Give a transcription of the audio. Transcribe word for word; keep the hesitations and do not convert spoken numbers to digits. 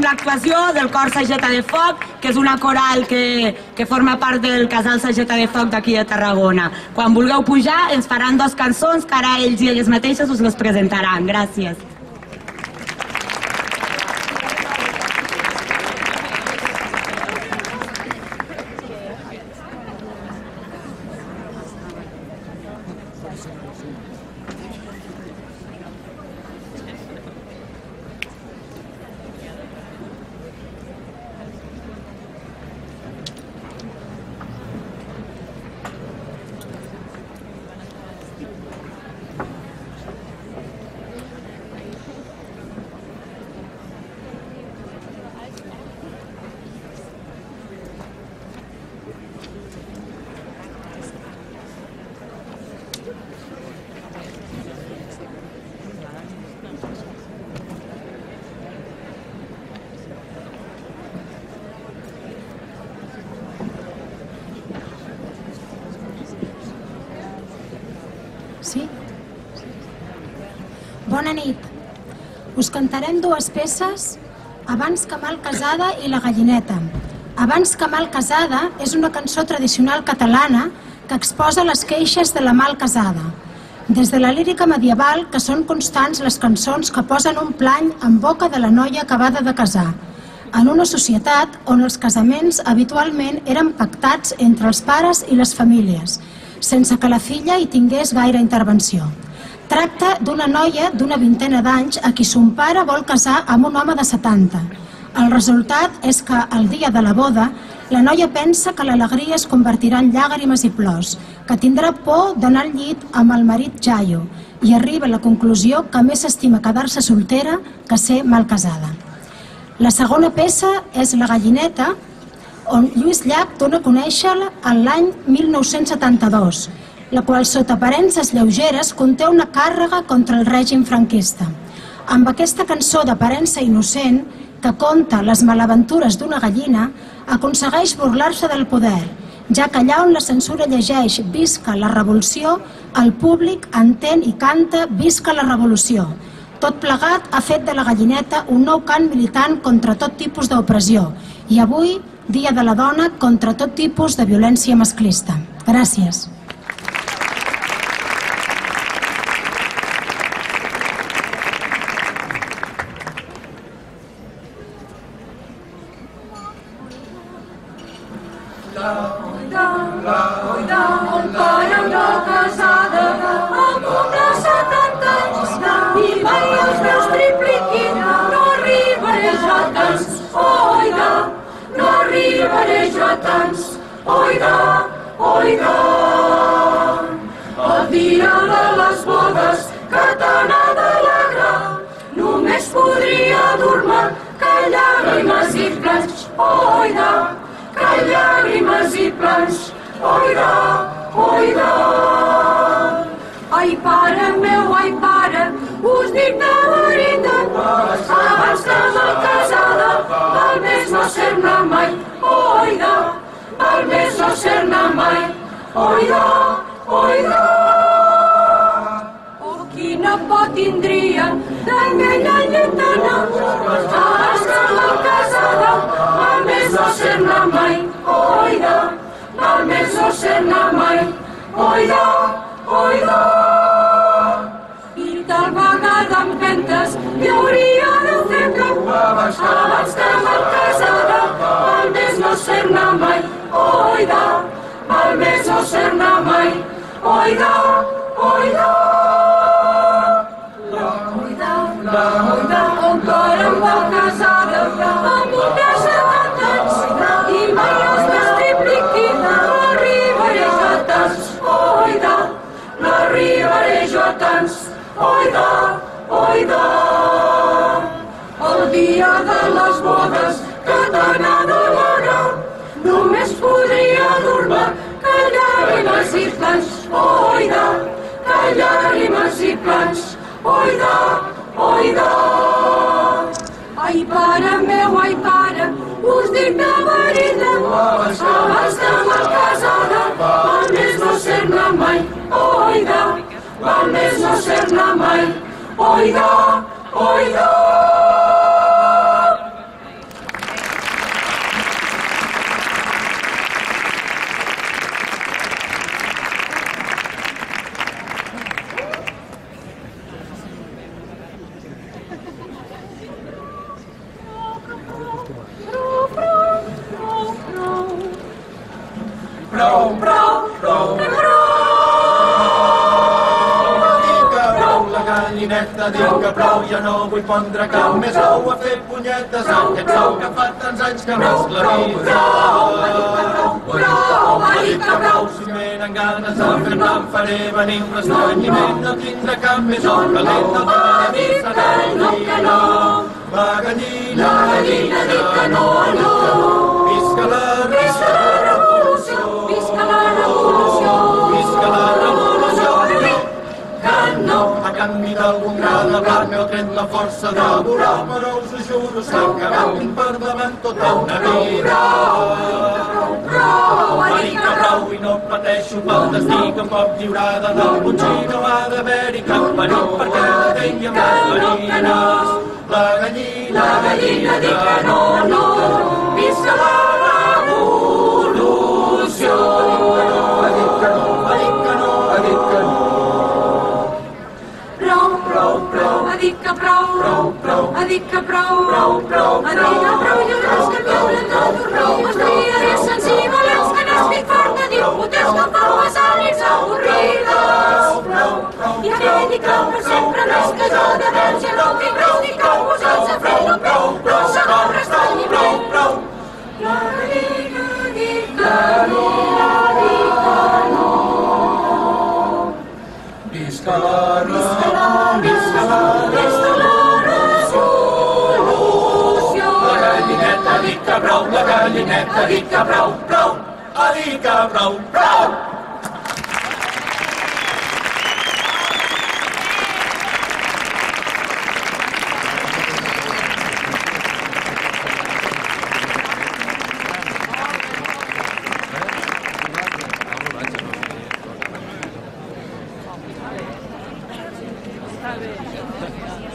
amb l'actuació del cor Sageta de Foc, que és una coral que forma part del casal Sageta de Foc d'aquí de Tarragona. Quan vulgueu pujar ens faran dues cançons que ara ells i elles mateixes us les presentaran. Gràcies. Sí? Bona nit. Us cantarem dues peces, Abans que mal casada i La gallineta. Abans que mal casada és una cançó tradicional catalana que exposa les queixes de la mal casada. Des de la lírica medieval, que són constants les cançons que posen un plany en boca de la noia acabada de casar, en una societat on els casaments habitualment eren pactats entre els pares i les famílies, sense que la filla hi tingués gaire intervenció. Tracta d'una noia d'una vintena d'anys a qui son pare vol casar amb un home de setanta. El resultat és que, el dia de la boda, la noia pensa que l'alegria es convertirà en llàgrimes i plors, que tindrà por d'anar al llit amb el marit jaio, i arriba a la conclusió que més s'estima quedar-se soltera que ser mal casada. La segona peça és La gallineta, on Lluís Llach dona a conèixer-la l'any mil nou-cents setanta-dos, la qual, sota aparences lleugeres, conté una càrrega contra el règim franquista. Amb aquesta cançó d'aparença innocent, que conta les malaventures d'una gallina, aconsegueix burlar-se del poder, ja que allà on la censura llegeix «Visca la revolució», el públic entén i canta «Visca la revolució». Tot plegat ha fet de La gallineta un nou cant militant contra tot tipus d'opressió i avui, Dia de la Dona, contra tot tipus de violència masclista. Gràcies. El dia de les bodes que tant ha d'alegrar, només podria dur-me que llàgrimes i plans. Oida, que llàgrimes i plans. Oida, oida. Ai, pare meu, ai, pare, us dic de veritat, abans que mal casada, val més no ser-ne mai. Oida, val més no ser-ne mai. Oida, oida. Oh, quina por tindria d'aquella lletana, abans que mal casada, val més no ser-ne mai. Oida, val més no ser-ne mai. Oida, oida. I tal vegada empentes hi hauria de fer cap, abans que mal casada, val més no ser-ne mai. Oida, val més no ser-ne mai. Oida, oida. La oida, la oida, encara em va casada amb un de setanta anys i mai els meus tripliquin, no arribaré jo a tants. Oida, no arribaré jo a tants. Oida, oida. El dia de les bodes que tant ha d'alegrar, només podria dur-me que llàgrimes i plans. Oida, que llàgrimes i plans. Oida, oida. Ai, pare meu, ai, pare, us dic de veritat, abans que mal casada, val més no ser-ne mai. Oida, val més no ser-ne mai. Oida, oida. gallineta diu que prou, ja no vull pondre cap més ou a fer punyetes aquest ou que fa tants anys que m'esclavitza. Prou, ha dit que prou, si venen ganes de fer-ne em faré venir un restrenyiment, no tindrà cap més ou calent, no t'ha dit que no, que no. La gallina, la gallina dit que no, no. Visca la revolució, visca la revolució, visca la revolució, que no. A canvi d'algun gra de blanc el tret la força de volar, però us ho juro, s'ha acabat tinc per davant tota una vida. Prou, ha dit que prou i no pateixo pel destí que em pot lliurar de del botxí, no ha d'haver-hi cap perill perquè la deia amb les gallines. La gallina, la gallina dit que no, no, visca la revolució. Ha dit que no, ha dit que no, ha dit que no. Prou, prou, prou, ha dit que prou, prou, prou, ha dit que prou, prou, prou, ha dit que prou, jo no és que viure tot prou, estriaré sensibles que n'estic farta, diu potents que fa passar nits avorrides. I aquell dic que per sempre més que jo de veus ja no tinc prou, dic que posats a fer no prou, no segon restrenyiment. La gallina dit que no, dit que no. Visca la revolució, visca la revolució. La gallineta dit que prou, la gallineta dit que prou, prou, ha dit que prou, prou. Está bé.